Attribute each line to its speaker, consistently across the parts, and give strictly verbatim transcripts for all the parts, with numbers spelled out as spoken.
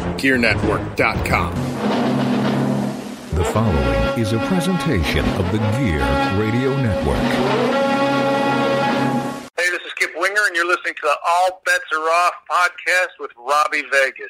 Speaker 1: gear network dot com.
Speaker 2: The following is a presentation of the Gear Radio Network.
Speaker 3: Hey, this is Kip Winger, and you're listening to the All Bets Are Off podcast with Robbie Vegas.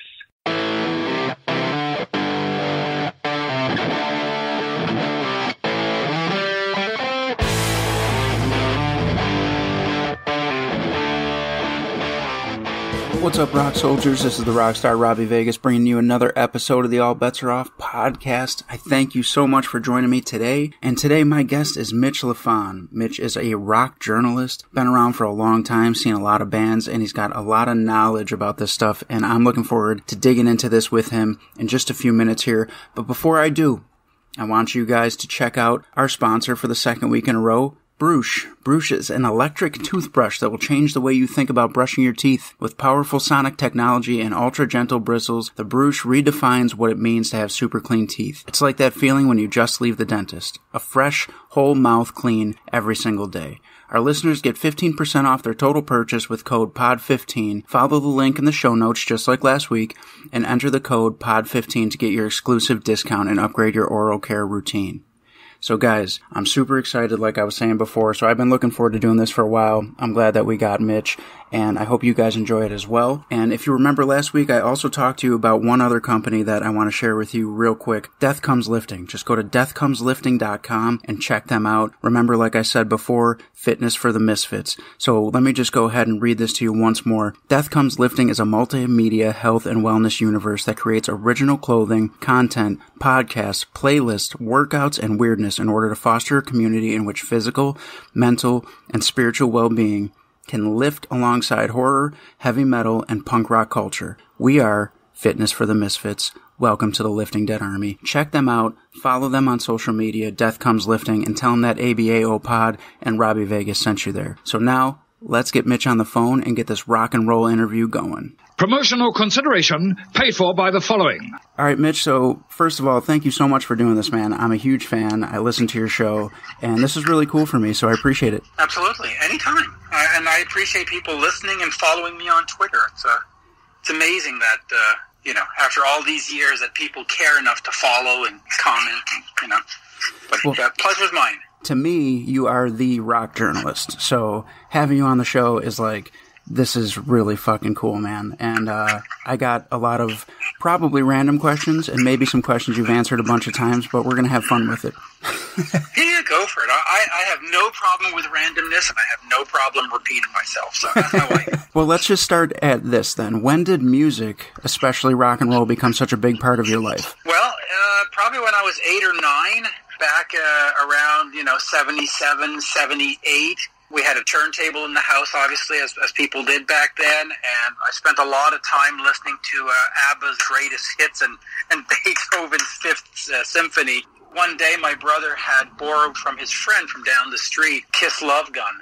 Speaker 4: What's up, rock soldiers? This is the Rockstar Robbie Vegas bringing you another episode of the All Bets Are Off podcast. I thank you so much for joining me today. And today my guest is Mitch Lafon. Mitch is a rock journalist, been around for a long time, seen a lot of bands, and he's got a lot of knowledge about this stuff. And I'm looking forward to digging into this with him in just a few minutes here. But before I do, I want you guys to check out our sponsor for the second week in a row, Brush. Brush is an electric toothbrush that will change the way you think about brushing your teeth. With powerful sonic technology and ultra-gentle bristles, the Brush redefines what it means to have super clean teeth. It's like that feeling when you just leave the dentist. A fresh, whole mouth clean every single day. Our listeners get fifteen percent off their total purchase with code P O D fifteen. Follow the link in the show notes just like last week and enter the code P O D fifteen to get your exclusive discount and upgrade your oral care routine. So guys, I'm super excited like I was saying before, so I've been looking forward to doing this for a while. I'm glad that we got Mitch, and I hope you guys enjoy it as well. And if you remember last week, I also talked to you about one other company that I want to share with you real quick, Death Comes Lifting. Just go to death comes lifting dot com and check them out. Remember, like I said before, fitness for the misfits. So let me just go ahead and read this to you once more. Death Comes Lifting is a multimedia health and wellness universe that creates original clothing, content, podcasts, playlists, workouts, and weirdness in order to foster a community in which physical, mental, and spiritual well-being can lift alongside horror, heavy metal, and punk rock culture. We are Fitness for the Misfits. Welcome to the Lifting Dead Army. Check them out, follow them on social media, Death Comes Lifting, and tell them that A B A O Pod and Robbie Vegas sent you there. So now, let's get Mitch on the phone and get this rock and roll interview going.
Speaker 5: Promotional consideration paid for by the following.
Speaker 4: All right, Mitch, so first of all, thank you so much for doing this, man. I'm a huge fan. I listen to your show, and this is really cool for me, so I appreciate it.
Speaker 3: Absolutely. Anytime. Uh, and I appreciate people listening and following me on Twitter. It's, uh, it's amazing that, uh, you know, after all these years that people care enough to follow and comment, and, you know. But well, uh, pleasure's mine.
Speaker 4: To me, you are the rock journalist, so having you on the show is like, this is really fucking cool, man. And uh, I got a lot of probably random questions and maybe some questions you've answered a bunch of times, but we're going to have fun with it.
Speaker 3: Yeah, go for it. I, I have no problem with randomness, and I have no problem repeating myself, so that's my way.
Speaker 4: Well, let's just start at this then. When did music, especially rock and roll, become such a big part of your life?
Speaker 3: Well, uh, probably when I was eight or nine, back uh, around, you know, seventy-seven, seventy-eight. We had a turntable in the house, obviously, as, as people did back then, and I spent a lot of time listening to uh, ABBA's greatest hits and, and Beethoven's Fifth uh, Symphony. One day, my brother had borrowed from his friend from down the street, Kiss Love Gun,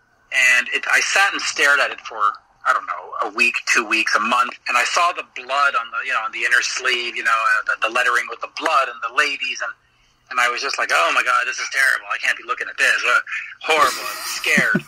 Speaker 3: and it, I sat and stared at it for, I don't know, a week, two weeks, a month, and I saw the blood on the, you know, on the inner sleeve, you know, uh, the, the lettering with the blood and the ladies, and And I was just like, oh, my God, this is terrible. I can't be looking at this. Uh, horrible. I'm scared.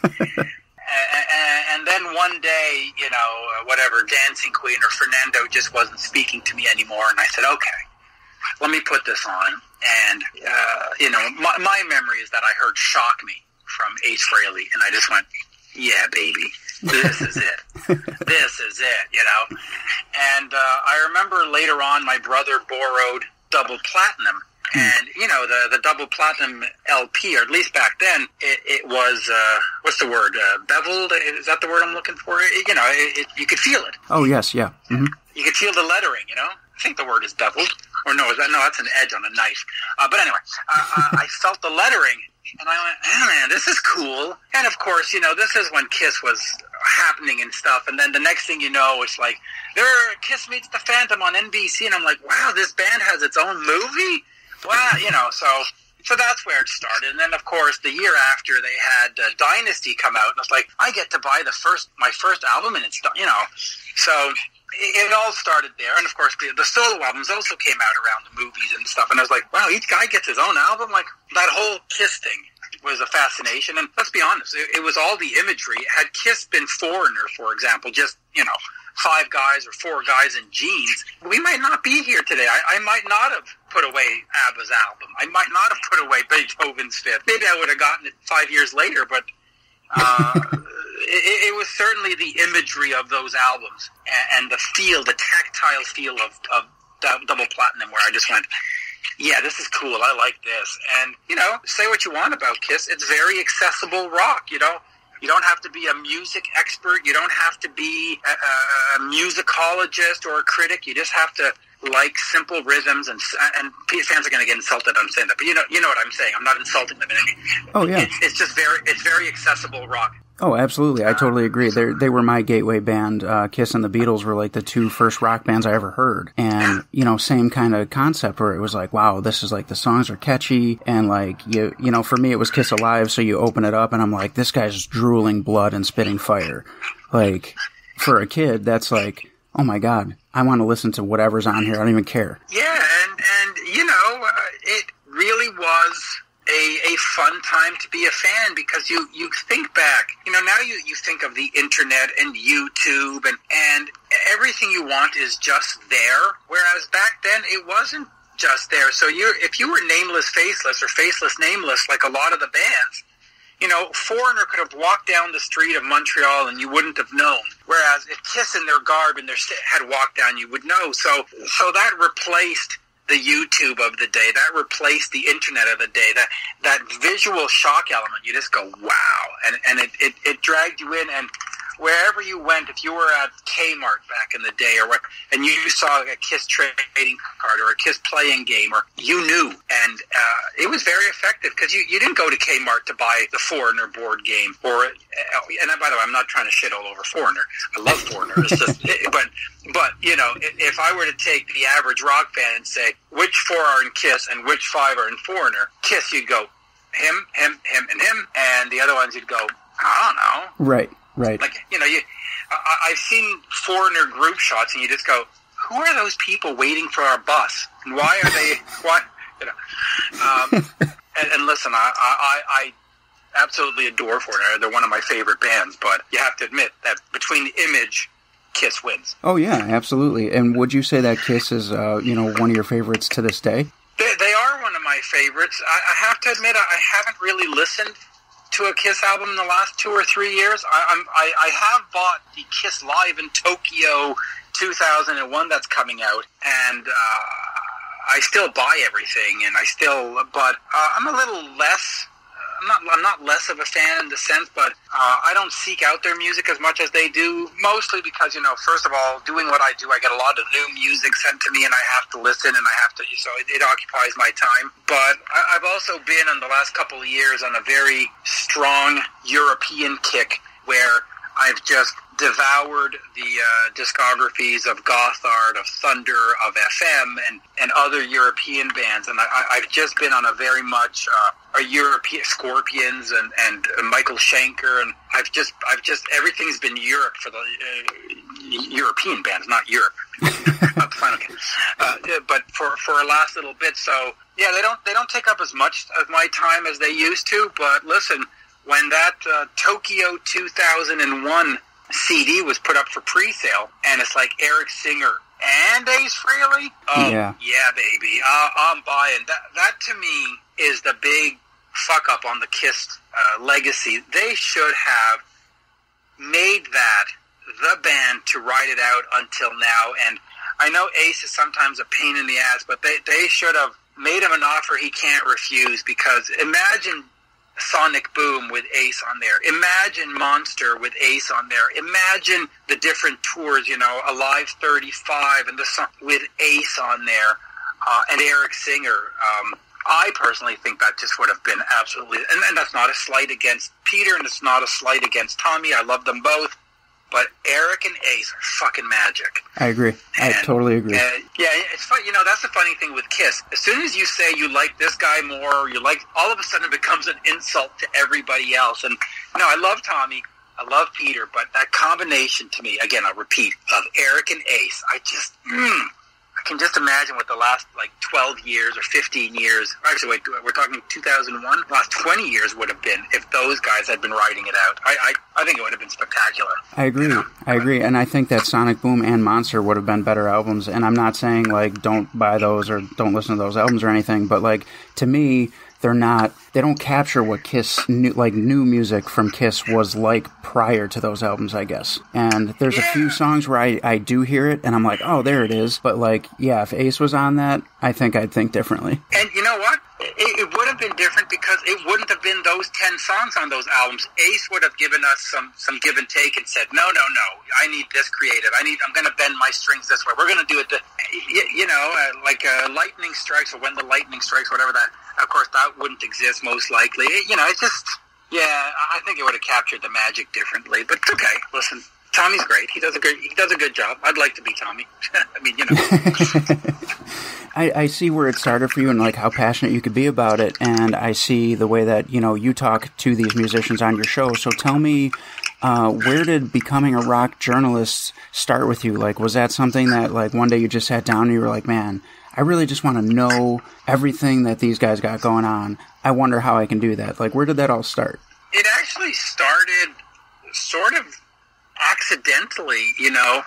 Speaker 3: and, and then one day, you know, whatever, Dancing Queen or Fernando just wasn't speaking to me anymore. And I said, okay, let me put this on. And, uh, you know, my, my memory is that I heard Shock Me from Ace Frehley. And I just went, yeah, baby, this is it. This is it, you know. And uh, I remember later on my brother borrowed Double Platinum. And, you know, the, the double platinum L P, or at least back then, it, it was, uh, what's the word, uh, beveled? Is that the word I'm looking for? It, you know, it, it, you could feel it.
Speaker 4: Oh, yes, yeah. Mm-hmm.
Speaker 3: You could feel the lettering, you know? I think the word is beveled. Or no, is that, no, that's an edge on a knife. Uh, but anyway, I, I felt the lettering, and I went, oh, man, this is cool. And, of course, you know, this is when Kiss was happening and stuff. And then the next thing you know, it's like, there, Kiss meets the Phantom on N B C. And I'm like, wow, this band has its own movie? Well, you know, so so that's where it started. And then, of course, the year after, they had uh, Dynasty come out. And it's like, I get to buy the first my first album, and it's, you know. So it all started there. And, of course, the, the solo albums also came out around the movies and stuff. And I was like, wow, each guy gets his own album? Like, that whole Kiss thing was a fascination. And let's be honest, it, it was all the imagery. Had Kiss been Foreigner, for example, just, you know, five guys or four guys in jeans, we might not be here today. I, I might not have put away ABBA's album. I might not have put away Beethoven's Fifth. Maybe I would have gotten it five years later, but uh, it, it was certainly the imagery of those albums and, and the feel, the tactile feel of, of Double Platinum, where I just went, yeah, this is cool. I like this. And, you know, say what you want about Kiss. It's very accessible rock, you know. You don't have to be a music expert. You don't have to be a, a musicologist or a critic. You just have to like simple rhythms, and and fans are going to get insulted on saying that. But you know, you know what I'm saying. I'm not insulting them in any.
Speaker 4: Oh yeah,
Speaker 3: it's, it's just very, it's very accessible rock.
Speaker 4: Oh, absolutely. I totally agree. They they were my gateway band. Uh, Kiss and the Beatles were like the two first rock bands I ever heard. And, you know, same kind of concept where it was like, wow, this is like, the songs are catchy. And like, you you know, for me, it was Kiss Alive. So you open it up and I'm like, this guy's drooling blood and spitting fire. Like, for a kid, that's like, oh my God, I want to listen to whatever's on here. I don't even care.
Speaker 3: Yeah. And, and you know, uh, it really was A, a fun time to be a fan, because you, you think back, you know, now you, you think of the internet and YouTube and, and everything you want is just there, whereas back then it wasn't just there. So you if you were Nameless Faceless or Faceless Nameless, like a lot of the bands, you know, Foreigner could have walked down the street of Montreal and you wouldn't have known. Whereas if Kiss in their garb and their st- had walked down, you would know. So so that replaced the YouTube of the day. That replaced the internet of the day. That that visual shock element, you just go, wow. And and it, it, it dragged you in, and wherever you went, if you were at Kmart back in the day, or what, and you saw a Kiss trading card or a Kiss playing game, or you knew. And uh, it was very effective, because you, you didn't go to Kmart to buy the Foreigner board game. Or, and by the way, I'm not trying to shit all over Foreigner. I love Foreigner. It's just, it, but, but, you know, if I were to take the average rock fan and say, which four are in Kiss and which five are in Foreigner, Kiss, you'd go, him, him, him, and him. And the other ones, you'd go, I don't know.
Speaker 4: Right. Right.
Speaker 3: Like, you know, you, I, I've seen Foreigner group shots, and you just go, who are those people waiting for our bus? And why are they, why, you know. Um, and, and listen, I, I, I absolutely adore Foreigner. They're one of my favorite bands, but you have to admit that between the image, Kiss wins.
Speaker 4: Oh, yeah, absolutely. And would you say that Kiss is, uh, you know, one of your favorites to this day?
Speaker 3: They, they are one of my favorites. I, I have to admit, I haven't really listened to a Kiss album in the last two or three years. I, I'm, I, I have bought the Kiss Live in Tokyo two thousand one that's coming out, and uh, I still buy everything, and I still, but uh, I'm a little less, I'm not, I'm not less of a fan in the sense, but uh, I don't seek out their music as much as they do, mostly because, you know, first of all, doing what I do, I get a lot of new music sent to me, and I have to listen, and I have to, so it, it occupies my time. But I, I've also been, in the last couple of years, on a very strong European kick, where I've just devoured the uh, discographies of Gothard, of Thunder, of F M, and, and other European bands. And I, I've just been on a very much uh, a European Scorpions and, and uh, Michael Schenker, and I've just I've just everything's been Europe for the uh, European bands, not Europe. Not the final game. Uh, but for for a last little bit, so yeah, they don't they don't take up as much of my time as they used to. But listen, when that uh, Tokyo two thousand one C D was put up for pre-sale, and it's like Eric Singer and Ace Frehley. Oh,
Speaker 4: yeah,
Speaker 3: yeah baby. Uh, I'm buying. That, that, to me, is the big fuck-up on the Kiss uh, legacy. They should have made that the band to ride it out until now. And I know Ace is sometimes a pain in the ass, but they, they should have made him an offer he can't refuse, because imagine Sonic Boom with Ace on there. Imagine Monster with Ace on there. Imagine the different tours, you know, Alive thirty-five and the song with Ace on there, uh, and Eric Singer. Um, I personally think that just would have been absolutely, and, and that's not a slight against Peter, and it's not a slight against Tommy. I love them both. But Eric and Ace are fucking magic.
Speaker 4: I agree. I
Speaker 3: and,
Speaker 4: totally agree.
Speaker 3: Uh, yeah, it's fun. You know, that's the funny thing with Kiss. As soon as you say you like this guy more, or you like, all of a sudden it becomes an insult to everybody else. And no, I love Tommy. I love Peter, but that combination to me, again, I'll repeat, of Eric and Ace, I just, mm, I can just imagine what the last, like, twelve years or fifteen years, actually, wait, we're talking two thousand one, last twenty years would have been if those guys had been writing it out. I I, I think it would have been spectacular.
Speaker 4: I agree. You know? I agree. And I think that Sonic Boom and Monster would have been better albums. And I'm not saying, like, don't buy those or don't listen to those albums or anything, but, like, to me, they're not, they don't capture what Kiss, new, like new music from Kiss was like prior to those albums, I guess. And there's yeah. a few songs where I, I do hear it and I'm like, oh, there it is. But like, yeah, if Ace was on that, I think I'd think differently.
Speaker 3: And you know what? It, it would have been different because it wouldn't have been those ten songs on those albums. Ace would have given us some, some give and take and said, no, no, no, I need this creative. I need, I'm going to bend my strings this way. We're going to do it, the, you, you know, uh, like uh, lightning strikes or when the lightning strikes, whatever that. Of course, that wouldn't exist most likely. You know, it's just, yeah, I think it would have captured the magic differently. But it's okay. Listen, Tommy's great. He does a good, he does a good job. I'd like to be Tommy. I mean, you know.
Speaker 4: I, I see where it started for you and like how passionate you could be about it. And I see the way that, you know, you talk to these musicians on your show. So tell me, uh, where did becoming a rock journalist start with you? Like, was that something that like one day you just sat down and you were like, man, I really just want to know everything that these guys got going on. I wonder how I can do that. Like, where did that all start?
Speaker 3: It actually started sort of accidentally, you know.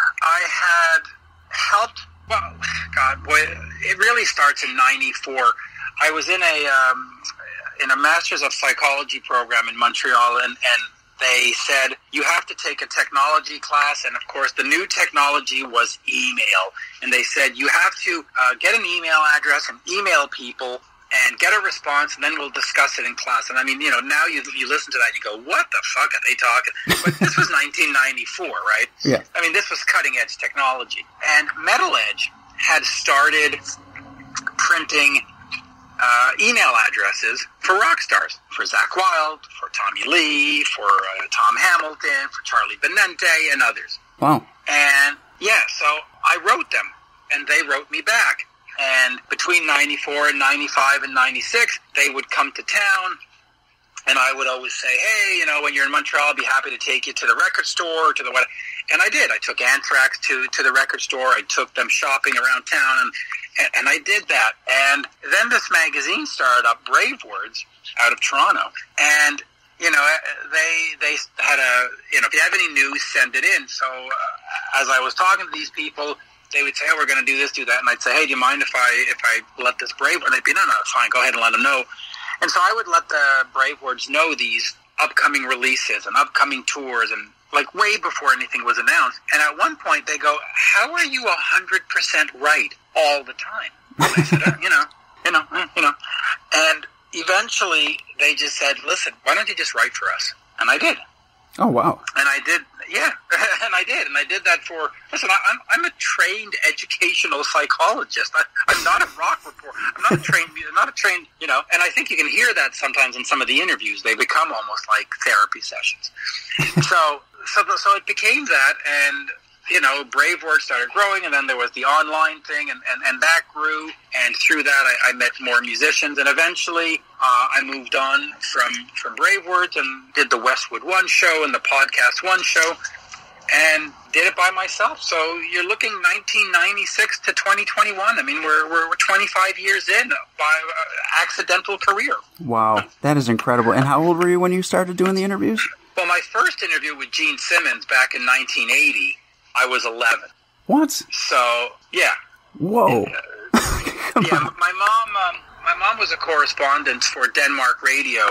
Speaker 3: I had helped, well, God, boy, it really starts in ninety-four. I was in a um, in a Masters of Psychology program in Montreal, and, and they said, you have to take a technology class, and of course the new technology was email. And they said, you have to uh, get an email address and email people and get a response, and then we'll discuss it in class. And I mean, you know, now you you listen to that and you go, what the fuck are they talking? But this was nineteen ninety-four, right?
Speaker 4: Yeah.
Speaker 3: I mean, this was cutting-edge technology. And Metal Edge had started printing Uh, email addresses for rock stars, for Zakk Wylde, for Tommy Lee, for uh, Tom Hamilton, for Charlie Benante, and others.
Speaker 4: Wow.
Speaker 3: And, yeah, so I wrote them, and they wrote me back. And between ninety-four and ninety-five and ninety-six, they would come to town, and I would always say, hey, you know, when you're in Montreal, I'll be happy to take you to the record store, to the what. And I did. I took Anthrax to, to the record store. I took them shopping around town, and And I did that. And then this magazine started up, Brave Words, out of Toronto. And, you know, they they had a, you know, if you have any news, send it in. So uh, as I was talking to these people, they would say, oh, we're going to do this, do that. And I'd say, hey, do you mind if I if I let this Brave Word? And they'd be, no, no, it's fine. Go ahead and let them know. And so I would let the Brave Words know these upcoming releases and upcoming tours, and like way before anything was announced. And at one point they go, how are you one hundred percent right all the time? And I said, oh, you know, you know, you know. And eventually they just said, listen, why don't you just write for us? And I did.
Speaker 4: Oh, wow.
Speaker 3: And I did, yeah, and I did. And I did that for, listen, I, I'm, I'm a trained educational psychologist. I, I'm not a rock reporter. I'm not a trained, I'm not a trained, you know, and I think you can hear that sometimes in some of the interviews. They become almost like therapy sessions. so, so, so it became that, and, you know, Brave Word started growing, and then there was the online thing, and, and, and that grew, and through that I, I met more musicians, and eventually uh, I moved on from, from Brave Words and did the Westwood One show and the Podcast One show, and did it by myself. So you're looking nineteen ninety-six to twenty twenty-one. I mean, we're we're, we're twenty-five years in by uh, accidental career.
Speaker 4: Wow, that is incredible. And how old were you when you started doing the interviews?
Speaker 3: Well, my first interview with Gene Simmons back in nineteen eighty, I was eleven.
Speaker 4: What?
Speaker 3: So, yeah.
Speaker 4: Whoa.
Speaker 3: Uh, yeah, my mom um, my mom was a correspondent for Denmark Radio,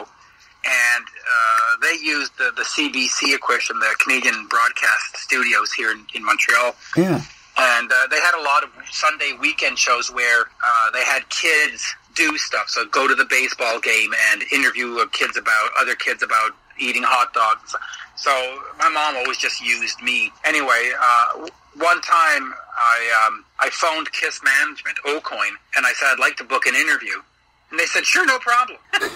Speaker 3: and uh, they used the, the C B C equipment, the Canadian Broadcast Studios here in, in Montreal.
Speaker 4: Yeah.
Speaker 3: And uh, they had a lot of Sunday weekend shows where uh, they had kids do stuff. So go to the baseball game and interview kids about, other kids about eating hot dogs. So my mom always just used me. Anyway, uh, one time I um, I phoned Kiss Management, O'Coin, and I said, I'd like to book an interview. And they said, sure, no problem.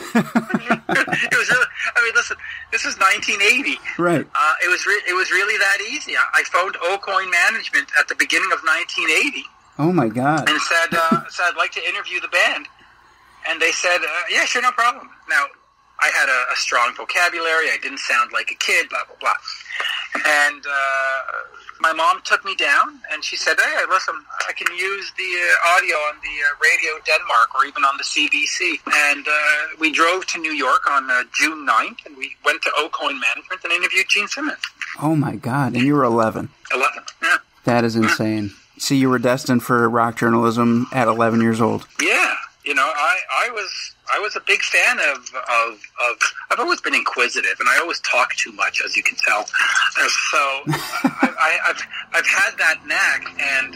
Speaker 3: It was really, I mean, listen, this was nineteen eighty.
Speaker 4: Right.
Speaker 3: Uh, it was re- it was really that easy. I, I phoned O'Coin Management at the beginning of nineteen eighty.
Speaker 4: Oh, my God.
Speaker 3: And said, uh, said, I'd like to interview the band. And they said, uh, yeah, sure, no problem. Now, I had a, a strong vocabulary. I didn't sound like a kid, blah, blah, blah. And uh, my mom took me down, and she said, hey, listen, I can use the uh, audio on the uh, Radio Denmark or even on the C B C. And uh, we drove to New York on uh, June ninth, and we went to Ocoin Management and interviewed Gene Simmons.
Speaker 4: Oh, my God. And you were eleven.
Speaker 3: eleven, yeah.
Speaker 4: That is insane. Yeah. See, you were destined for rock journalism at eleven years old.
Speaker 3: Yeah. You know, I, I was I was a big fan of, of, of, I've always been inquisitive, and I always talk too much, as you can tell. Uh, so I, I, I've I've had that knack, and,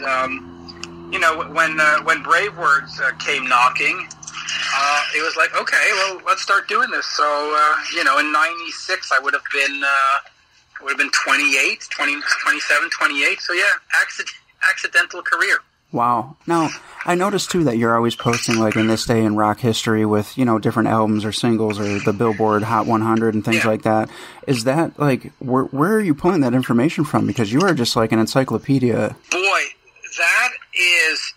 Speaker 3: um, you know, when uh, when Brave Words uh, came knocking, uh, it was like, okay, well, let's start doing this. So, uh, you know, in ninety-six, I would have been, uh, would have been twenty-eight, twenty, twenty-seven, twenty-eight. So, yeah, accident, accidental career.
Speaker 4: Wow. Now, I noticed, too, that you're always posting, like, in this day in rock history with, you know, different albums or singles or the Billboard Hot one hundred and things yeah. like that. Is that, like, where, where are you pulling that information from? Because you are just, like, an encyclopedia.
Speaker 3: Boy, that is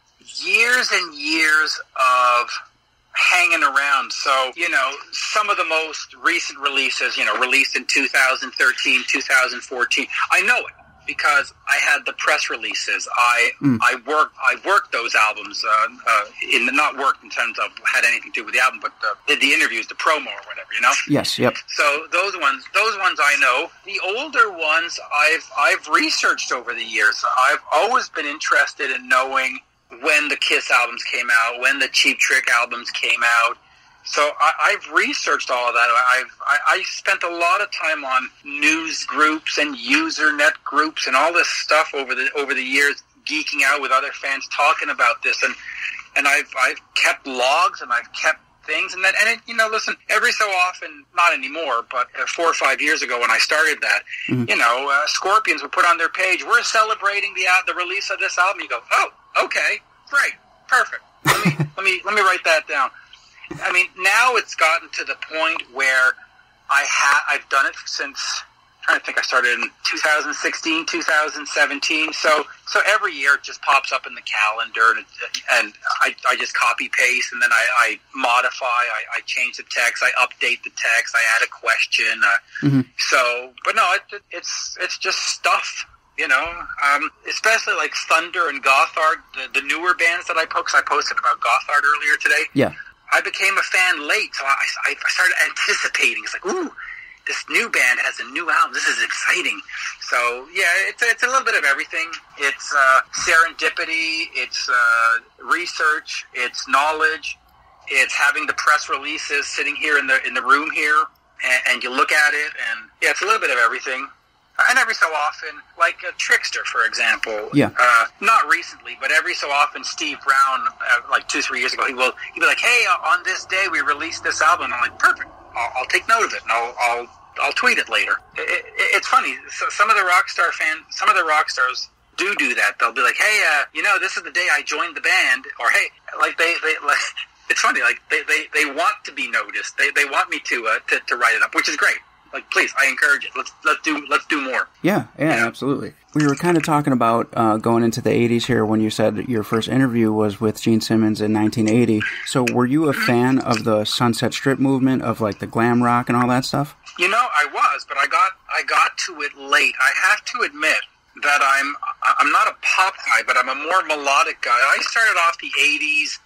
Speaker 3: years and years of hanging around. So, you know, some of the most recent releases, you know, released in two thousand thirteen, two thousand fourteen, I know it. Because I had the press releases, I mm. I worked I worked those albums uh, uh, in the, not worked in terms of had anything to do with the album, but the, did the interviews, the promo or whatever, you know.
Speaker 4: Yes, yep.
Speaker 3: So those ones, those ones I know. The older ones I've I've researched over the years. I've always been interested in knowing when the Kiss albums came out, when the Cheap Trick albums came out. So I, I've researched all of that. I've I, I spent a lot of time on news groups and Usernet groups and all this stuff over the over the years, geeking out with other fans talking about this. And and I've I've kept logs and I've kept things and that. And it, you know, listen, every so often, not anymore, but uh, four or five years ago when I started that, mm-hmm. you know, uh, Scorpions would put on their page, "We're celebrating the uh, the release of this album." You go, "Oh, okay, great, perfect. Let me let me let me write that down." I mean, now it's gotten to the point where I ha- I've done it since, I'm trying to think, I started in two thousand sixteen, two thousand seventeen. So so every year it just pops up in the calendar, and, it, and I, I just copy-paste, and then I, I modify, I, I change the text, I update the text, I add a question. Uh, mm-hmm. So, but no, it, it's it's just stuff. You know, um, especially like Thunder and Gothard, the, the newer bands that I post. I posted about Gothard earlier today.
Speaker 4: Yeah.
Speaker 3: I became a fan late, so I, I started anticipating. It's like, ooh, this new band has a new album. This is exciting. So, yeah, it's, it's a little bit of everything. It's uh, serendipity, it's uh, research, it's knowledge, it's having the press releases sitting here in the in the room here, and, and you look at it, and, yeah, it's a little bit of everything. And every so often, like a Trickster, for example.
Speaker 4: Yeah.
Speaker 3: Uh, not recently, but every so often, Steve Brown, uh, like two, three years ago, he will he'd be like, "Hey, uh, on this day we released this album." And I'm like, "Perfect. I'll, I'll take note of it, and I'll I'll I'll tweet it later." It, it, it's funny. So some of the rock star fans, some of the rock stars do do that. They'll be like, "Hey, uh, you know, this is the day I joined the band," or "Hey," like they they like. It's funny. Like they, they, they want to be noticed. They they want me to uh, to to write it up, which is great. Like, please, I encourage it. Let's let's do let's do more.
Speaker 4: Yeah, yeah, yeah. Absolutely. We were kind of talking about uh, going into the eighties here when you said your first interview was with Gene Simmons in nineteen eighty. So, were you a fan of the Sunset Strip movement, of like the glam rock and all that stuff?
Speaker 3: You know, I was, but I got I got to it late. I have to admit that I'm I'm not a pop guy, but I'm a more melodic guy. I started off the eighties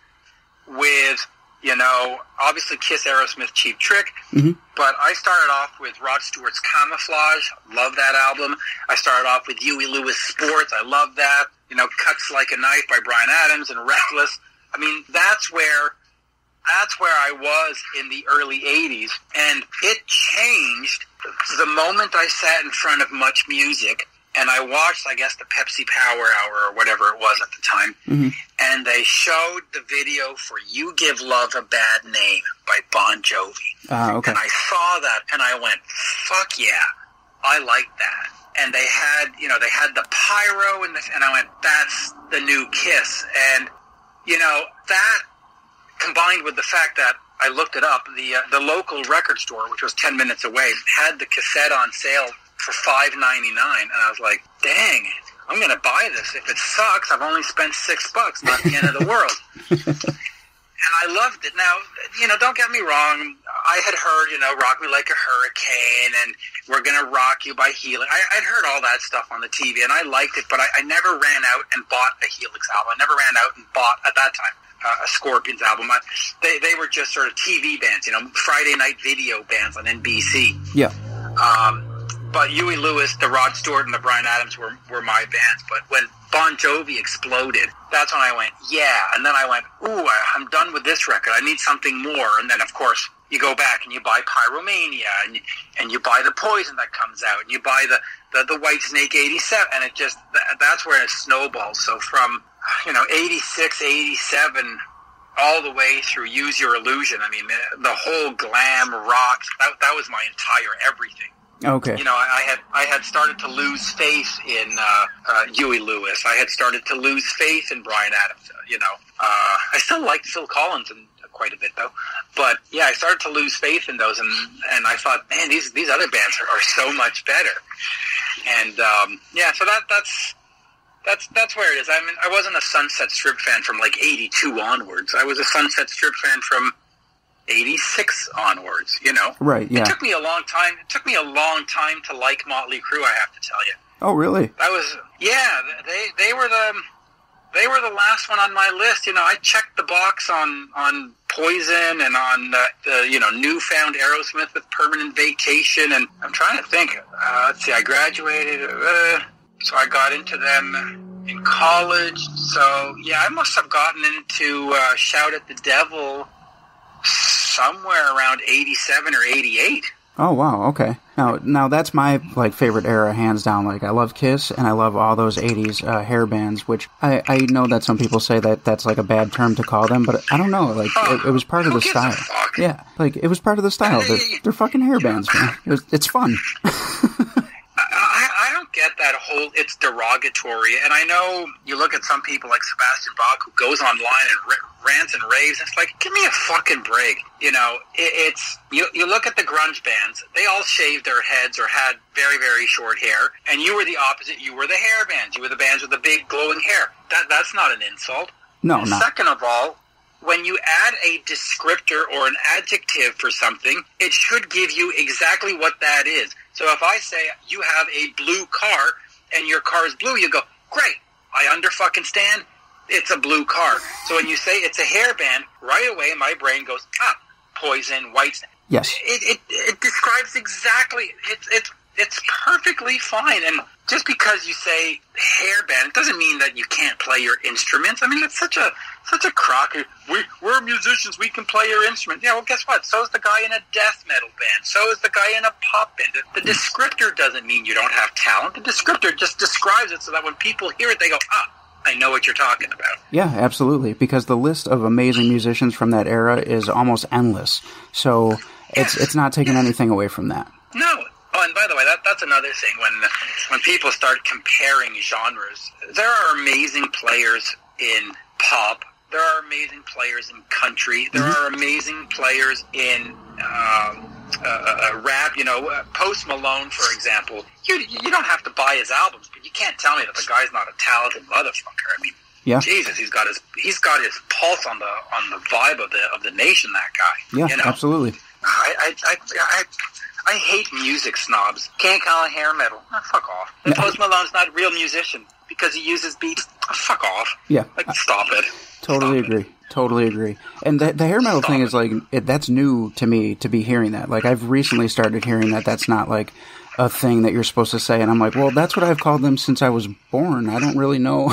Speaker 3: with, you know, obviously Kiss, Aerosmith, Cheap Trick, mm-hmm. but I started off with Rod Stewart's Camouflage. Love that album. I started off with Huey Lewis Sports. I love that. You know, Cuts Like a Knife by Bryan Adams and Reckless. I mean, that's where that's where I was in the early eighties, and it changed the moment I sat in front of Much Music. And I watched, I guess, the Pepsi Power Hour or whatever it was at the time. Mm-hmm. And they showed the video for You Give Love a Bad Name by Bon Jovi.
Speaker 4: Uh, okay.
Speaker 3: And I saw that and I went, fuck yeah, I like that. And they had, you know, they had the pyro and, the, and I went, that's the new Kiss. And, you know, that combined with the fact that I looked it up, the uh, the local record store, which was ten minutes away, had the cassette on sale for five ninety-nine, and I was like, dang, I'm going to buy this. If it sucks, I've only spent six bucks, not the end of the world. and I loved it. Now, you know, don't get me wrong. I had heard, you know, Rock Me Like a Hurricane and We're Gonna Rock You by Helix. I, I'd heard all that stuff on the T V, and I liked it, but I, I never ran out and bought a Helix album. I never ran out and bought, at that time, uh, a Scorpions album. I, they, they were just sort of T V bands, you know, Friday night video bands on N B C.
Speaker 4: Yeah.
Speaker 3: Um, but Huey Lewis, the Rod Stewart, and the Bryan Adams were, were my bands. But when Bon Jovi exploded, that's when I went, yeah. And then I went, ooh, I, I'm done with this record. I need something more. And then, of course, you go back and you buy Pyromania, and you, and you buy the Poison that comes out, and you buy the, the, the White Snake eighty-seven, and it just, that's where it snowballs. So from, you know, eighty-six, eighty-seven, all the way through Use Your Illusion, I mean, the, the whole glam rock, that, that was my entire everything.
Speaker 4: Okay.
Speaker 3: You know, I, I had I had started to lose faith in uh, uh, Huey Lewis. I had started to lose faith in Bryan Adams. Uh, you know, uh, I still liked Phil Collins and quite a bit though. But yeah, I started to lose faith in those, and and I thought, man, these these other bands are, are so much better. And um, yeah, so that that's that's that's where it is. I mean, I wasn't a Sunset Strip fan from like eighty-two onwards. I was a Sunset Strip fan from eighty-six onwards, you know.
Speaker 4: Right, yeah.
Speaker 3: It took me a long time. It took me a long time to like Motley Crue, I have to tell you.
Speaker 4: Oh, really?
Speaker 3: That was, yeah, they they were the they were the last one on my list. You know, I checked the box on on Poison and on uh, the, you know, newfound Aerosmith with Permanent Vacation, and I'm trying to think. Uh, let's see, I graduated, uh, so I got into them in college. So yeah, I must have gotten into uh, Shout at the Devil somewhere around eighty-seven or eighty-eight.
Speaker 4: Oh, wow, okay. Now, now that's my, like, favorite era, hands down. Like, I love Kiss, and I love all those eighties uh, hair bands, which I, I know that some people say that that's, like, a bad term to call them, but I don't know. Like,
Speaker 3: oh,
Speaker 4: it, it was part of the style. Yeah, like, it was part of the style. They're, they're fucking hair bands, man. It was, it's fun.
Speaker 3: I, I don't get that whole, it's derogatory, and I know you look at some people like Sebastian Bach who goes online and r- rants and raves, and it's like, give me a fucking break. You know, it, it's, you, you look at the grunge bands, they all shaved their heads or had very, very short hair, and you were the opposite, you were the hair bands, you were the bands with the big glowing hair. That That's not an insult.
Speaker 4: No,
Speaker 3: and
Speaker 4: no.
Speaker 3: Second of all, when you add a descriptor or an adjective for something, it should give you exactly what that is. So if I say you have a blue car and your car is blue, you go, great, I under-fucking-stand, it's a blue car. So when you say it's a hairband, right away my brain goes, ah, Poison, White.
Speaker 4: Yes.
Speaker 3: It, it, it describes exactly, it's it's it's perfectly fine. And just because you say hairband, it doesn't mean that you can't play your instruments. I mean, it's such a such a crock. We, we're musicians, we can play your instrument. Yeah, well, guess what? So is the guy in a death metal band. So is the guy in a pop band. The, the descriptor doesn't mean you don't have talent. The descriptor just describes it so that when people hear it, they go, ah, I know what you're talking about.
Speaker 4: Yeah, absolutely, because the list of amazing musicians from that era is almost endless. So it's
Speaker 3: yes.
Speaker 4: it's not taking
Speaker 3: yes.
Speaker 4: anything away from that.
Speaker 3: No. Oh, and by the way, that that's another thing. When when people start comparing genres, there are amazing players in pop. There are amazing players in country. There
Speaker 4: Mm-hmm.
Speaker 3: are amazing players in um, uh, uh, rap. You know, uh, Post Malone, for example. You you don't have to buy his albums, but you can't tell me that the guy's not a talented motherfucker. I mean,
Speaker 4: Yeah.
Speaker 3: Jesus, he's got his he's got his pulse on the on the vibe of the of the nation. That guy.
Speaker 4: Yeah,
Speaker 3: you know?
Speaker 4: absolutely.
Speaker 3: I I, I I I hate music snobs. Can't call it hair metal. Oh, fuck off. And Post Malone's not a real musician because he uses beats. Oh, fuck off.
Speaker 4: Yeah.
Speaker 3: Like, stop it.
Speaker 4: Totally
Speaker 3: Stop
Speaker 4: agree.
Speaker 3: It.
Speaker 4: Totally agree. And the, the hair metal
Speaker 3: Stop
Speaker 4: thing
Speaker 3: it.
Speaker 4: is like, it, that's new to me to be hearing that. Like, I've recently started hearing that that's not like a thing that you're supposed to say. And I'm like, well, that's what I've called them since I was born. I don't really know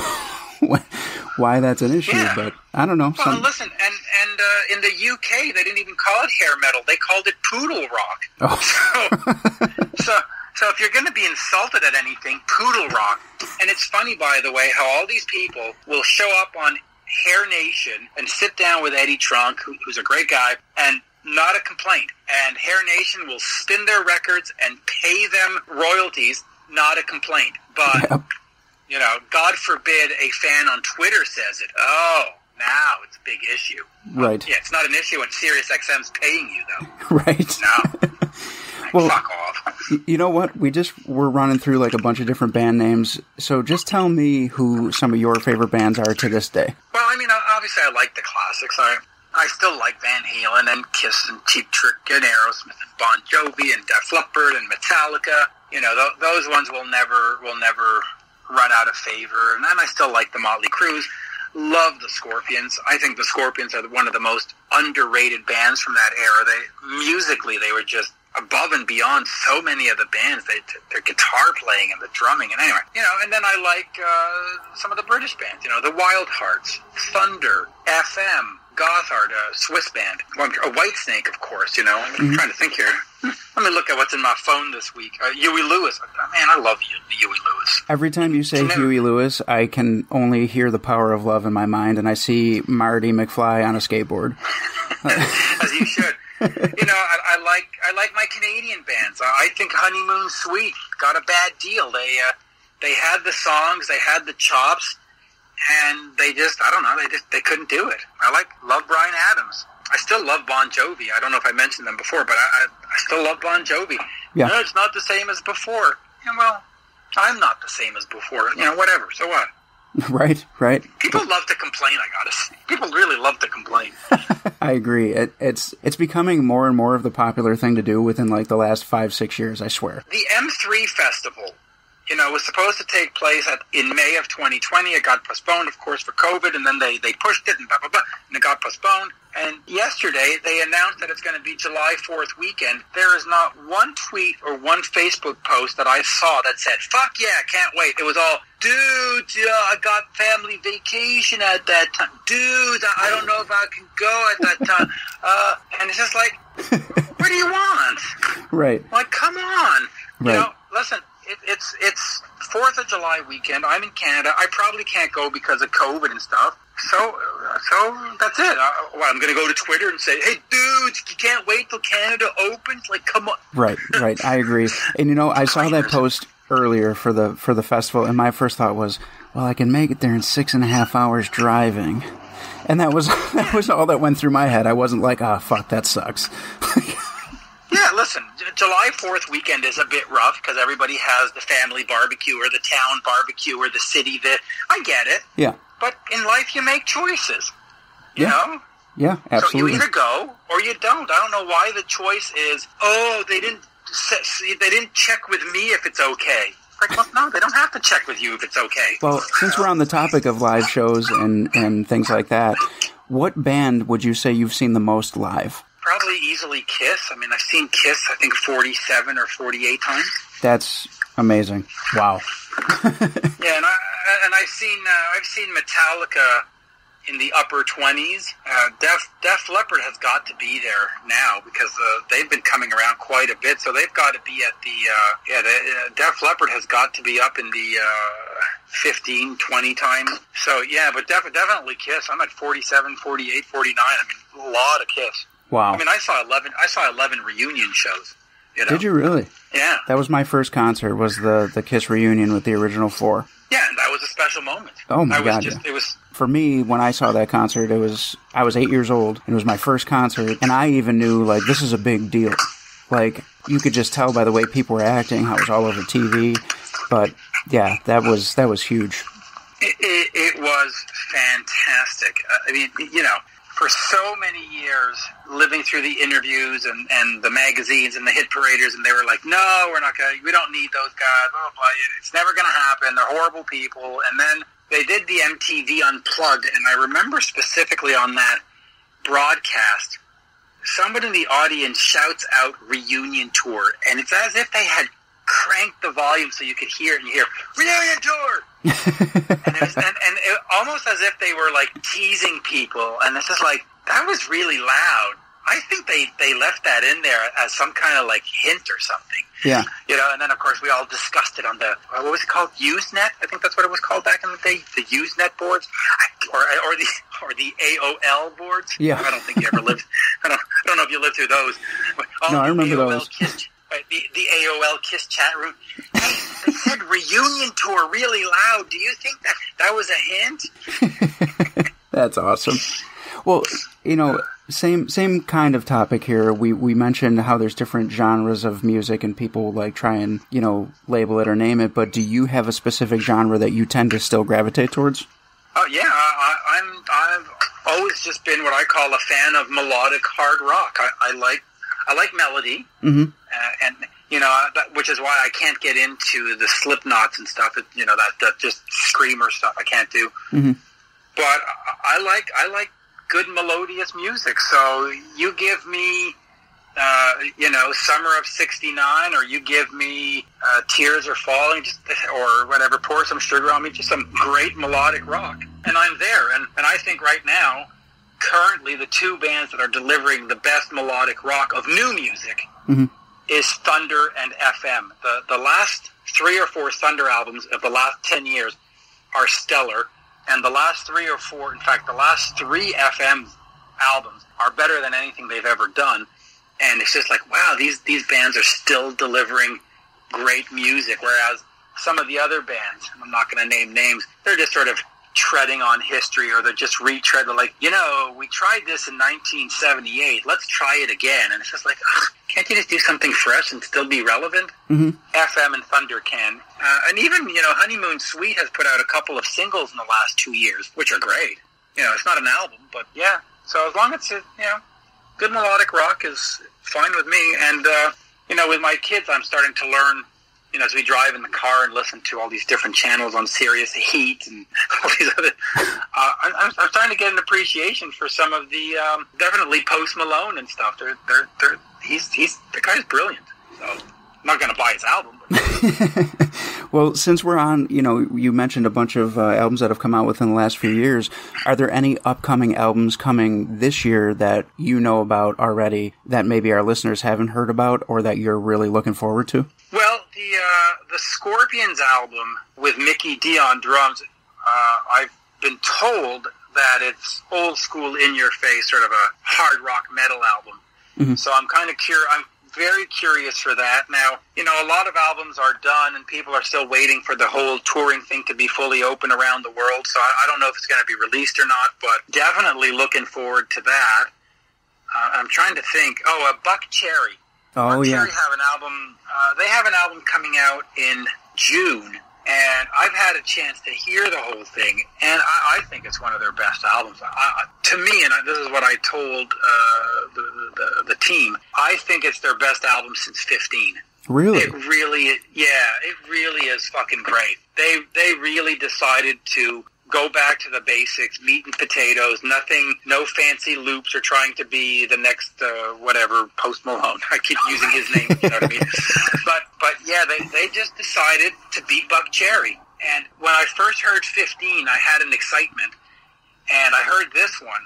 Speaker 4: why that's an issue,
Speaker 3: Yeah.
Speaker 4: but I don't know.
Speaker 3: Well,
Speaker 4: Some,
Speaker 3: listen, and, and uh, in the U K, they didn't even call it hair metal. They called it poodle rock.
Speaker 4: oh.
Speaker 3: So, so, so if you're going to be insulted at anything, poodle rock. And it's funny, by the way, how all these people will show up on Hair Nation and sit down with Eddie Trunk, who, who's a great guy, and not a complaint. And Hair Nation will spin their records and pay them royalties, not a complaint. But,
Speaker 4: Yep.
Speaker 3: you know, God forbid a fan on Twitter says it. Oh, now it's a big issue.
Speaker 4: Right.
Speaker 3: Yeah, it's not an issue when Sirius X M's paying you, though.
Speaker 4: Right.
Speaker 3: No.
Speaker 4: Well,
Speaker 3: fuck off.
Speaker 4: You know what? We just were running through like a bunch of different band names. So just tell me who some of your favorite bands are to this day.
Speaker 3: Well, I mean, obviously I like the classics. I I still like Van Halen and Kiss and Cheap Trick and Aerosmith and Bon Jovi and Def Leppard and Metallica. You know, th- those ones will never will never run out of favor. And then I still like the Motley Crues. Love the Scorpions. I think the Scorpions are one of the most underrated bands from that era. They musically, they were just above and beyond so many of the bands. They, their guitar playing and the drumming, and anyway, you know. And then I like uh, some of the British bands. You know, the Wild Hearts, Thunder, F M, Gothard, a Swiss band, a Whitesnake, of course. You know, I'm mm-hmm. trying to think here. Let me look at what's in my phone this week. Uh, Huey Lewis. Man, I love Huey Lewis.
Speaker 4: Every time you say Huey Lewis, I can only hear The Power of Love in my mind, and I see Marty McFly on a skateboard.
Speaker 3: As you should. You know, I, I like I like my Canadian bands. I think Honeymoon Suite got a bad deal. They uh, they had the songs, they had the chops, and they just I don't know, they just they couldn't do it. I like love Bryan Adams. I still love Bon Jovi. I don't know if I mentioned them before, but I, I, I still love Bon Jovi. Yeah. No, it's not the same as before. Yeah, well, I'm not the same as before. You know, whatever. So what?
Speaker 4: Right, right.
Speaker 3: People love to complain, I gotta say. People really love to complain.
Speaker 4: I agree. It, it's it's becoming more and more of the popular thing to do within like the last five, six years, I swear.
Speaker 3: The M three Festival, you know, was supposed to take place at, in May of twenty twenty. It got postponed, of course, for COVID, and then they, they pushed it and blah, blah, blah, and it got postponed. And yesterday, they announced that it's going to be July fourth weekend. There is not one tweet or one Facebook post that I saw that said, fuck yeah, can't wait. It was all, dude, uh, I got family vacation at that time. Dude, I don't know if I can go at that time. Uh, and it's just like, what do you want?
Speaker 4: Right.
Speaker 3: Like, come on.
Speaker 4: Right.
Speaker 3: You know, listen, it, it's it's fourth of July weekend. I'm in Canada. I probably can't go because of COVID and stuff. So, so that's it. Uh, well, I'm going to go to Twitter and say, "Hey, dudes, you can't wait till Canada opens." Like, come on.
Speaker 4: Right, right. I agree. And you know, I saw that post earlier for the for the festival, and my first thought was, "Well, I can make it there in six and a half hours driving," and that was that was all that went through my head. I wasn't like, "Ah, oh, fuck, that sucks."
Speaker 3: Yeah, listen, July fourth weekend is a bit rough because everybody has the family barbecue or the town barbecue or the city. The I get it.
Speaker 4: Yeah.
Speaker 3: But in life, you make choices, you
Speaker 4: yeah.
Speaker 3: know?
Speaker 4: Yeah, absolutely.
Speaker 3: So you either go or you don't. I don't know why the choice is, oh, they didn't they didn't check with me if it's okay. Like, well, no, they don't have to check with you if it's okay.
Speaker 4: Well, since we're on the topic of live shows and, and things like that, what band would you say you've seen the most live?
Speaker 3: Probably easily Kiss. I mean, I've seen Kiss, I think, forty-seven or forty-eight times.
Speaker 4: That's amazing. Wow.
Speaker 3: Yeah, and, I, and I've seen uh, I've seen Metallica in the upper twenties. Uh, Def Def Leppard has got to be there now because uh, they've been coming around quite a bit. So they've got to be at the uh, yeah. The, uh, Def Leppard has got to be up in the uh, fifteen, twenty times. So yeah, but def- definitely Kiss. I'm at forty-seven, forty-eight, forty-nine. I mean, a lot of Kiss.
Speaker 4: Wow.
Speaker 3: I mean, I saw eleven. I saw eleven reunion shows. You know?
Speaker 4: Did you really?
Speaker 3: Yeah.
Speaker 4: That was my first concert. Was the the Kiss reunion with the original four.
Speaker 3: Yeah, and that was a special moment.
Speaker 4: Oh my
Speaker 3: I was
Speaker 4: god!
Speaker 3: Just,
Speaker 4: yeah.
Speaker 3: It was
Speaker 4: for me when I saw that concert. It was I was eight years old. And it was my first concert, and I even knew like this is a big deal. Like you could just tell by the way people were acting, how it was all over T V. But yeah, that was that was huge.
Speaker 3: It, it, it was fantastic. I mean, you know. For so many years, living through the interviews and, and the magazines and the hit paraders, and they were like, no, we're not going to, we don't need those guys, blah, blah, blah. It's never going to happen. They're horrible people. And then they did the M T V Unplugged, and I remember specifically on that broadcast, someone in the audience shouts out reunion tour, and it's as if they had cranked the volume so you could hear it, and you hear, reunion tour! and, it was, and, and it, almost as if they were like teasing people, and it's just like that was really loud. I think they, they left that in there as some kind of like hint or something.
Speaker 4: Yeah,
Speaker 3: you know. And then of course we all discussed it on the what was it called, Usenet? I think that's what it was called back in the day, the Usenet boards, or or the or the A O L boards.
Speaker 4: Yeah,
Speaker 3: I don't think you ever lived. I don't I don't know if you lived through those. All
Speaker 4: no, I remember
Speaker 3: A O L
Speaker 4: those.
Speaker 3: Kiss, right, the the A O L Kiss chat room. Hey, they said reunion tour really loud. Do you think that that was a hint?
Speaker 4: That's awesome. Well, you know, same same kind of topic here. We we mentioned how there's different genres of music and people like try and, you know, label it or name it, but do you have a specific genre that you tend to still gravitate towards?
Speaker 3: Oh yeah, I, I'm. I've always just been what I call a fan of melodic hard rock. I, I like, I like melody,
Speaker 4: mm-hmm.
Speaker 3: uh, and you know, that, which is why I can't get into the Slipknots and stuff. It, you know, that that just screamer stuff I can't do.
Speaker 4: Mm-hmm.
Speaker 3: But I, I like, I like good melodious music. So you give me, uh, you know, Summer of sixty-nine, or you give me uh, Tears Are Falling, just, or whatever, Pour Some Sugar on Me, just some great melodic rock. And I'm there. And, and I think right now, currently, the two bands that are delivering the best melodic rock of new music mm-hmm. is Thunder and F M. The, the last three or four Thunder albums of the last ten years are stellar. And the last three or four, in fact, the last three F M albums are better than anything they've ever done. And it's just like, wow, these, these bands are still delivering great music, whereas some of the other bands, I'm not going to name names, they're just sort of treading on history, or they're just retread. They're like, you know, we tried this in nineteen seventy-eight, let's try it again. And it's just like, ugh, can't you just do something fresh and still be relevant? Mm-hmm. F M and Thunder can. Uh, and even, you know, Honeymoon Suite has put out a couple of singles in the last two years, which are great. You know, it's not an album, but yeah. So as long as it's, you know, good melodic rock is fine with me. And, uh, you know, with my kids, I'm starting to learn, you know, as we drive in the car and listen to all these different channels on Sirius Heat and all these other, uh, I'm, I'm starting to get an appreciation for some of the, um, definitely Post Malone and stuff. They're, they're, they're, he's, he's, the guy's brilliant. So I'm not going to buy his album. But.
Speaker 4: Well, since we're on, you know, you mentioned a bunch of uh, albums that have come out within the last few years. Are there any upcoming albums coming this year that you know about already that maybe our listeners haven't heard about, or that you're really looking forward to?
Speaker 3: Well, the uh, the Scorpions album with Mickey D on drums, uh, I've been told that it's old school, in your face, sort of a hard rock metal album. Mm-hmm. So I'm kind of curious. I'm very curious for that. Now, you know, a lot of albums are done and people are still waiting for the whole touring thing to be fully open around the world. So I, I don't know if it's going to be released or not, but definitely looking forward to that. Uh, I'm trying to think. Oh, uh, Buck Cherry.
Speaker 4: Oh,
Speaker 3: Buck
Speaker 4: yeah.
Speaker 3: Cherry have an album. Uh, they have an album coming out in June. And I've had a chance to hear the whole thing, and I, I think it's one of their best albums. I, to me, and I, this is what I told uh, the, the the team, I think it's their best album since fifteen.
Speaker 4: Really?
Speaker 3: It really, yeah, it really is fucking great. They they really decided to go back to the basics, meat and potatoes, nothing, no fancy loops or trying to be the next, uh, whatever, Post Malone. I keep using his name, you know what I mean? But, but yeah, they, they just decided to beat Buck Cherry. And when I first heard fifteen, I had an excitement. And I heard this one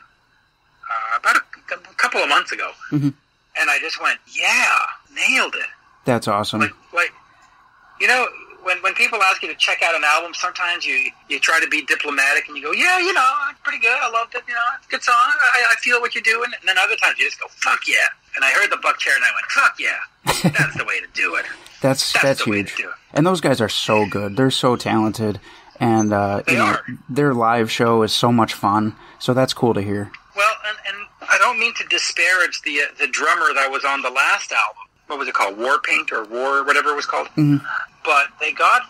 Speaker 3: uh, about a, a couple of months ago. Mm-hmm. And I just went, yeah, nailed it.
Speaker 4: That's awesome.
Speaker 3: Like, like you know... When when people ask you to check out an album, sometimes you, you try to be diplomatic and you go, yeah, you know, it's pretty good. I loved it. You know, it's a good song. I, I feel what you're doing. And then other times you just go, fuck yeah. And I heard the Buck Cherry and I went, fuck yeah. That's the way to do it.
Speaker 4: that's that's,
Speaker 3: that's
Speaker 4: huge. And those guys are so good. They're so talented. And, uh,
Speaker 3: they
Speaker 4: you know,
Speaker 3: are.
Speaker 4: Their live show is so much fun. So that's cool to hear.
Speaker 3: Well, and, and I don't mean to disparage the, uh, the drummer that was on the last album. What was it called? War Paint or War, whatever it was called? Mm-hmm. But they got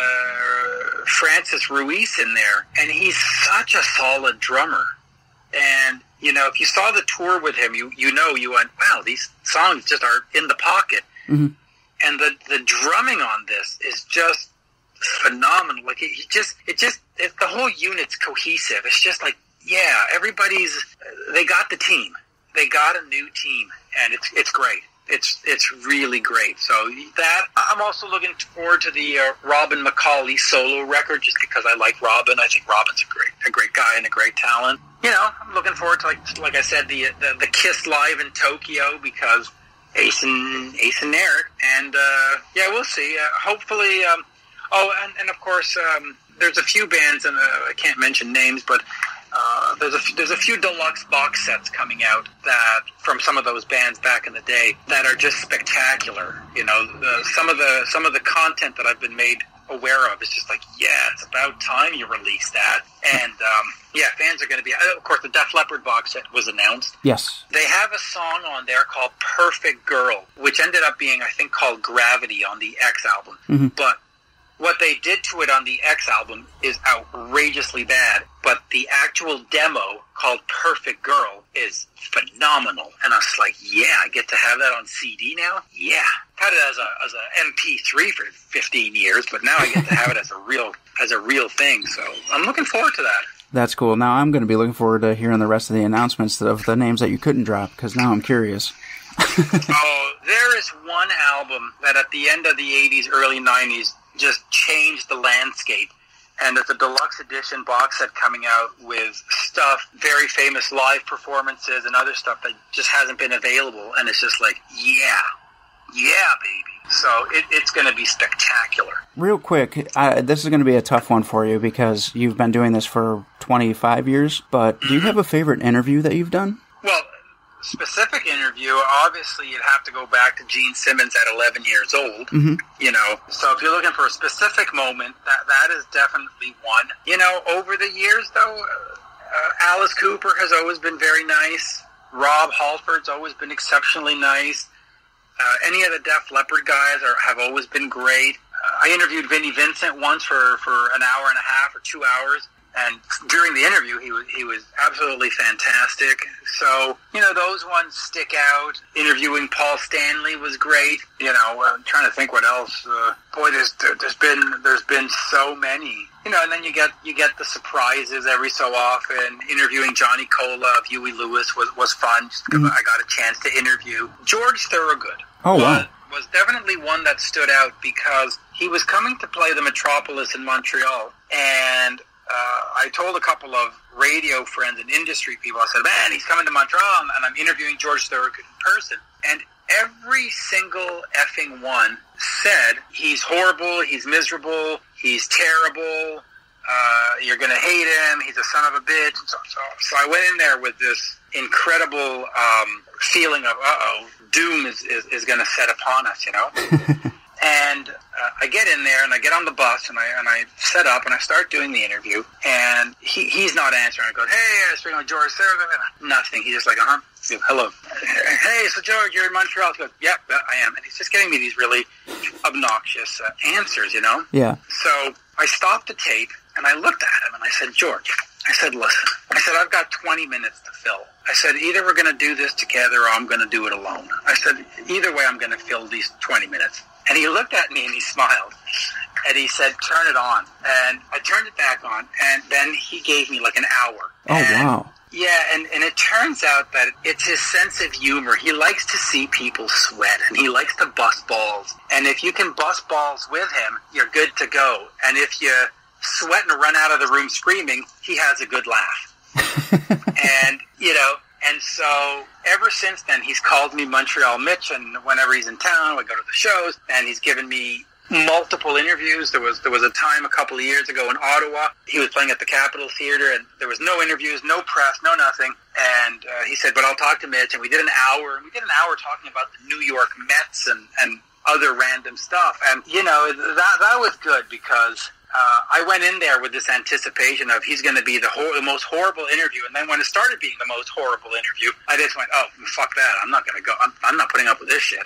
Speaker 3: uh, Francis Ruiz in there, and he's such a solid drummer. And, you know, if you saw the tour with him, you you know, you went, wow, these songs just are in the pocket. Mm-hmm. And the, the drumming on this is just phenomenal. Like, it, it just, it just, it, the whole unit's cohesive. It's just like, yeah, everybody's, they got the team. They got a new team, and it's it's great. It's it's really great. So that, I'm also looking forward to the uh, Robin McCauley solo record, just because I like Robin. I think Robin's a great a great guy and a great talent. You know, I'm looking forward to, like like I said, the the, the Kiss live in Tokyo, because Ace and Ace and Eric, and uh, yeah, we'll see. Uh, hopefully, um, oh, and, and of course, um, there's a few bands, and uh, I can't mention names, but. Uh, there's a f- there's a few deluxe box sets coming out that from some of those bands back in the day that are just spectacular. You know, the, some of the some of the content that I've been made aware of is just like, yeah, it's about time you release that. And um, yeah, fans are going to be. Of course, the Def Leppard box set was announced.
Speaker 4: Yes,
Speaker 3: they have a song on there called "Perfect Girl," which ended up being, I think, called "Gravity" on the X album. Mm-hmm. But what they did to it on the X album is outrageously bad. but the actual demo called Perfect Girl is phenomenal. And I was like, yeah, I get to have that on C D now? Yeah. Had it as a as a M P three for fifteen years, but now I get to have it as a real as a real thing. So I'm looking forward to that.
Speaker 4: That's cool. Now I'm going to be looking forward to hearing the rest of the announcements of the names that you couldn't drop, because now I'm curious.
Speaker 3: Oh, there is one album that at the end of the eighties, early nineties just changed the landscape. And it's a deluxe edition box set coming out with stuff, very famous live performances and other stuff that just hasn't been available. And it's just like, yeah, yeah, baby. So it, it's going to be spectacular. Real
Speaker 4: quick, uh, this is going to be a tough one for you because you've been doing this for twenty-five years. But do you have a favorite interview that you've done?
Speaker 3: Well, specific interview, obviously you'd have to go back to Gene Simmons at eleven years old, mm-hmm. you know. So if you're looking for a specific moment, that that is definitely one. You know, over the years, though, uh, Alice Cooper has always been very nice. Rob Halford's always been exceptionally nice. Uh, any of the Def Leppard guys are, have always been great. Uh, I interviewed Vinnie Vincent once for, for an hour and a half or two hours. And during the interview, he was he was absolutely fantastic. So, you know, those ones stick out. Interviewing Paul Stanley was great. You know, I'm trying to think what else. Uh, boy, there's there's been there's been so many. You know, and then you get you get the surprises every so often. Interviewing Johnny Cola of Huey Lewis was was fun just because mm-hmm. I got a chance to interview George Thorogood.
Speaker 4: Oh wow.
Speaker 3: Was, was definitely one that stood out because he was coming to play the Metropolis in Montreal, and Uh, I told a couple of radio friends and industry people, I said, man, he's coming to Montreal, and I'm interviewing George Thorogood in person. And every single effing one said, he's horrible, he's miserable, he's terrible, uh, you're going to hate him, he's a son of a bitch. So, so, so I went in there with this incredible um, feeling of, uh-oh, doom is, is, is going to set upon us, you know? And uh, I get in there, and I get on the bus, and I and I set up, and I start doing the interview, and he he's not answering. I go, hey, I was speaking with George Thorogood. Nothing. He's just like, uh-huh, hello. Hey, so George, you're in Montreal. He goes, yep, I am. And he's just getting me these really obnoxious uh, answers, you know?
Speaker 4: Yeah.
Speaker 3: So I stopped the tape, and I looked at him, and I said, George, I said, listen, I said, I've got twenty minutes to fill. I said, either we're going to do this together or I'm going to do it alone. I said, either way, I'm going to fill these twenty minutes. And he looked at me and he smiled. And he said, turn it on. And I turned it back on. And then he gave me like an hour.
Speaker 4: Oh,
Speaker 3: and,
Speaker 4: wow.
Speaker 3: Yeah, and, and it turns out that it's his sense of humor. He likes to see people sweat, and he likes to bust balls. And if you can bust balls with him, you're good to go. And if you sweat and run out of the room screaming, he has a good laugh. And, you know... And so ever since then, he's called me Montreal Mitch, and whenever he's in town, I go to the shows, and he's given me multiple interviews. There was there was a time a couple of years ago in Ottawa. He was playing at the Capitol Theatre, and there was no interviews, no press, no nothing. And uh, he said, but I'll talk to Mitch. And we did an hour, and we did an hour talking about the New York Mets and, and other random stuff. And, you know, that that was good because... Uh, I went in there with this anticipation of he's going to be the, hor- the most horrible interview, and then when it started being the most horrible interview, I just went, "Oh, fuck that! I'm not going to go. I'm, I'm not putting up with this shit."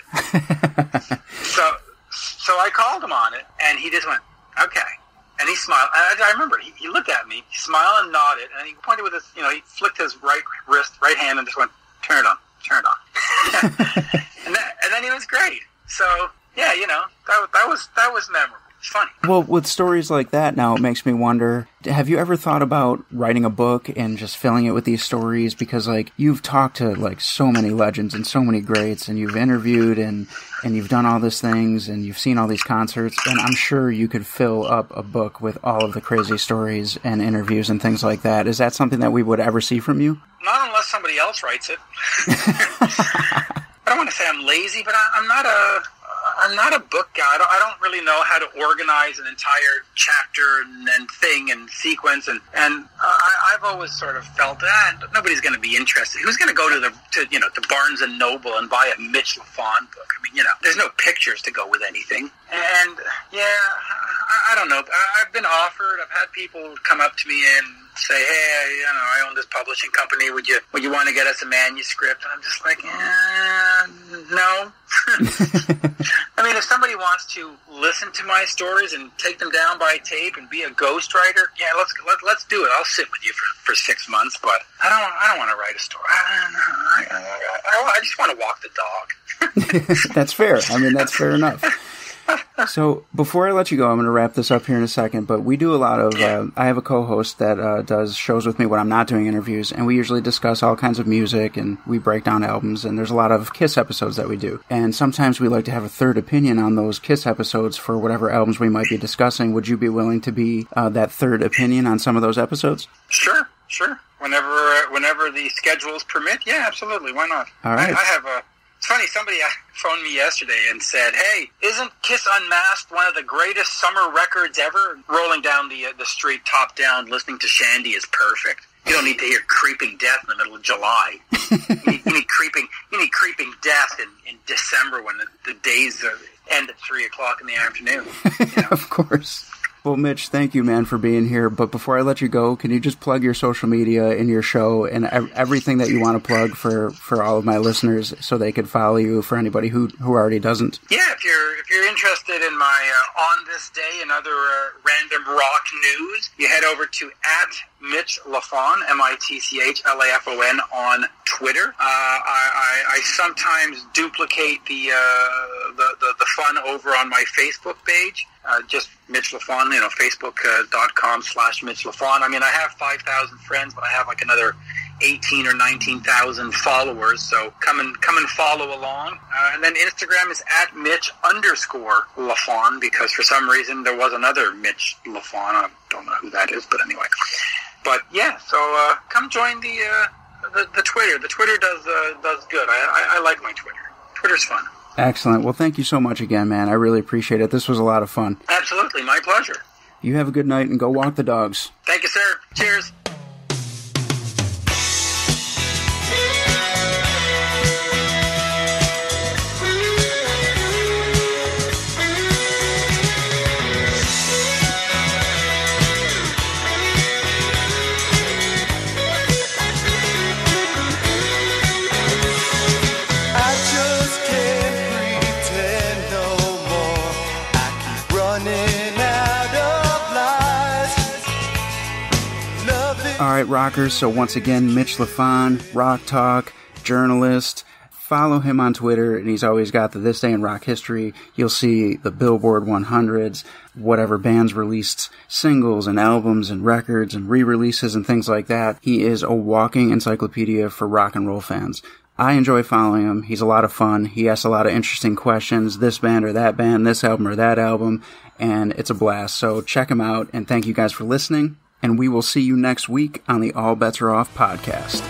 Speaker 3: so, so I called him on it, and he just went, "Okay," and he smiled. I, I remember he, he looked at me, he smiled and nodded, and he pointed with his, you know, he flicked his right wrist, right hand, and just went, "Turn it on, turn it on," and, that, and then he was great. So, yeah, you know, that that was that was memorable. It's funny.
Speaker 4: Well, with stories like that now, it makes me wonder, have you ever thought about writing a book and just filling it with these stories? Because, like, you've talked to, like, so many legends and so many greats, and you've interviewed, and, and you've done all these things, and you've seen all these concerts, and I'm sure you could fill up a book with all of the crazy stories and interviews and things like that. Is that something that we would ever see from you?
Speaker 3: Not unless somebody else writes it. I don't want to say I'm lazy, but I, I'm not a... I'm not a book guy. I don't, I don't really know how to organize an entire chapter and, and thing and sequence. And, and uh, I, I've always sort of felt that ah, nobody's going to be interested. Who's going to go to the to you know to Barnes and Noble and buy a Mitch Lafon book? I mean, you know, there's no pictures to go with anything. And yeah, I, I don't know. I, I've been offered. I've had people come up to me and say, hey, you know, I own this publishing company. Would you would you want to get us a manuscript? And I'm just like, eh, no. I mean, if somebody wants to listen to my stories and take them down by tape and be a ghostwriter, yeah, let's let, let's do it. I'll sit with you for, for six months, but I don't I don't want to write a story. I, I, I, I, I just want to walk the dog.
Speaker 4: That's fair. I mean, that's fair enough. So before I let you go, I'm going to wrap this up here in a second, but we do a lot of, uh, I have a co-host that uh, does shows with me when I'm not doing interviews, and we usually discuss all kinds of music, and we break down albums, and there's a lot of Kiss episodes that we do. And sometimes we like to have a third opinion on those Kiss episodes for whatever albums we might be discussing. Would you be willing to be uh, that third opinion on some of those episodes?
Speaker 3: Sure, sure. Whenever uh, whenever the schedules permit, yeah, absolutely. Why not?
Speaker 4: All right.
Speaker 3: I, I have a... It's funny, somebody phoned me yesterday and said, hey, isn't Kiss Unmasked one of the greatest summer records ever? Rolling down the uh, the street, top down, listening to Shandy is perfect. You don't need to hear Creeping Death in the middle of July. you, need, you need creeping You need Creeping Death in, in December when the, the days are, end at three o'clock in the afternoon. You know?
Speaker 4: Of course. Well, Mitch, thank you, man, for being here. But before I let you go, can you just plug your social media and your show and ev- everything that you want to plug for, for all of my listeners so they could follow you for anybody who, who already doesn't?
Speaker 3: Yeah, if you're if you're interested in my uh, On This Day and other uh, random rock news, you head over to at Mitch Lafon, M I T C H L A F O N, on Twitter. Uh, I, I, I sometimes duplicate the, uh, the, the the fun over on my Facebook page. Uh, just Mitch Lafon, you know, Facebook.com slash Mitch Lafon. I mean, I have five thousand friends, but I have like another eighteen or nineteen thousand followers. So come and come and follow along. Uh, and then Instagram is at Mitch underscore Lafon, because for some reason there was another Mitch Lafon. I don't know who that is, but anyway. But yeah, so uh, come join the, uh, the the Twitter. The Twitter does uh, does good. I, I I like my Twitter. Twitter's fun.
Speaker 4: Excellent. Well, thank you so much again, man. I really appreciate it. This was a lot of fun.
Speaker 3: Absolutely. My pleasure.
Speaker 4: You have a good night and go walk the dogs.
Speaker 3: Thank you, sir. Cheers.
Speaker 4: All right, rockers, so once again, Mitch Lafon, Rock Talk, journalist. Follow him on Twitter, and he's always got the This Day in Rock History. You'll see the Billboard one hundreds, whatever bands released singles and albums and records and re-releases and things like that. He is a walking encyclopedia for rock and roll fans. I enjoy following him. He's a lot of fun. He asks a lot of interesting questions, this band or that band, this album or that album, and it's a blast. So check him out, and thank you guys for listening. And we will see you next week on the All Bets Are Off podcast.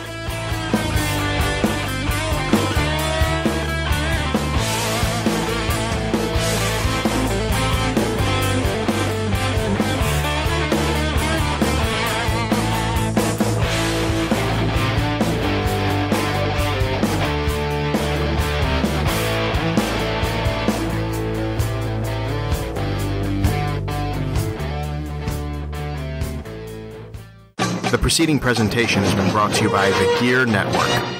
Speaker 6: The preceding presentation has been brought to you by the Gear Network.